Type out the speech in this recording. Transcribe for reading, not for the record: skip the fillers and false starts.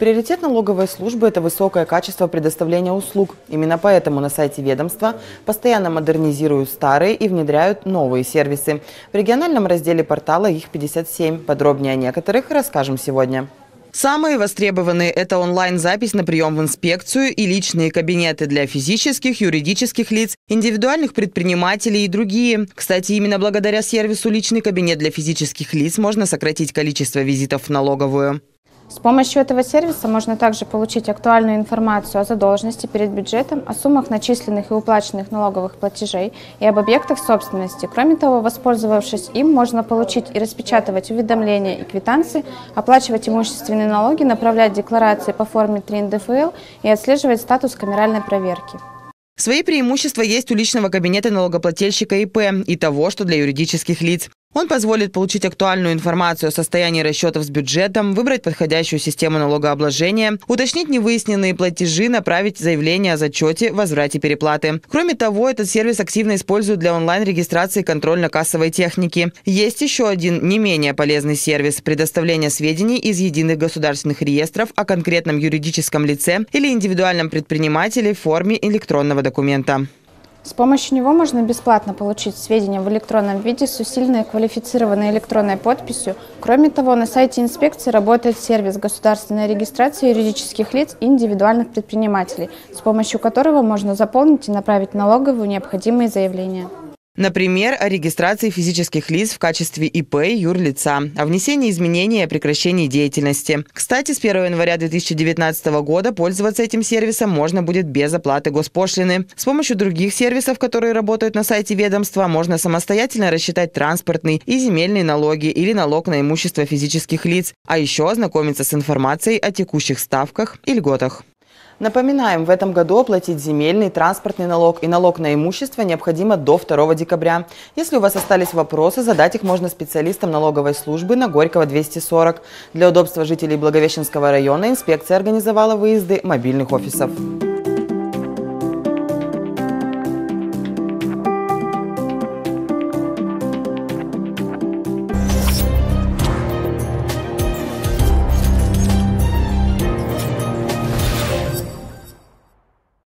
Приоритет налоговой службы – это высокое качество предоставления услуг. Именно поэтому на сайте ведомства постоянно модернизируют старые и внедряют новые сервисы. В региональном разделе портала их 57. Подробнее о некоторых расскажем сегодня. Самые востребованные – это онлайн-запись на прием в инспекцию и личные кабинеты для физических, юридических лиц, индивидуальных предпринимателей и другие. Кстати, именно благодаря сервису «Личный кабинет для физических лиц» можно сократить количество визитов в налоговую. С помощью этого сервиса можно также получить актуальную информацию о задолженности перед бюджетом, о суммах начисленных и уплаченных налоговых платежей и об объектах собственности. Кроме того, воспользовавшись им, можно получить и распечатывать уведомления и квитанции, оплачивать имущественные налоги, направлять декларации по форме 3 НДФЛ и отслеживать статус камеральной проверки. Свои преимущества есть у личного кабинета налогоплательщика ИП и того, что для юридических лиц. Он позволит получить актуальную информацию о состоянии расчетов с бюджетом, выбрать подходящую систему налогообложения, уточнить невыясненные платежи, направить заявление о зачете, возврате переплаты. Кроме того, этот сервис активно используют для онлайн-регистрации контрольно-кассовой техники. Есть еще один не менее полезный сервис – предоставление сведений из единых государственных реестров о конкретном юридическом лице или индивидуальном предпринимателе в форме электронного документа. С помощью него можно бесплатно получить сведения в электронном виде с усиленной квалифицированной электронной подписью. Кроме того, на сайте инспекции работает сервис государственной регистрации юридических лиц и индивидуальных предпринимателей, с помощью которого можно заполнить и направить в налоговую необходимые заявления. Например, о регистрации физических лиц в качестве ИП и юрлица, о внесении изменений и о прекращении деятельности. Кстати, с 1 января 2019 года пользоваться этим сервисом можно будет без оплаты госпошлины. С помощью других сервисов, которые работают на сайте ведомства, можно самостоятельно рассчитать транспортный и земельные налоги или налог на имущество физических лиц, а еще ознакомиться с информацией о текущих ставках и льготах. Напоминаем, в этом году оплатить земельный, транспортный налог и налог на имущество необходимо до 2 декабря. Если у вас остались вопросы, задать их можно специалистам налоговой службы на Горького 240. Для удобства жителей Благовещенского района инспекция организовала выезды мобильных офисов.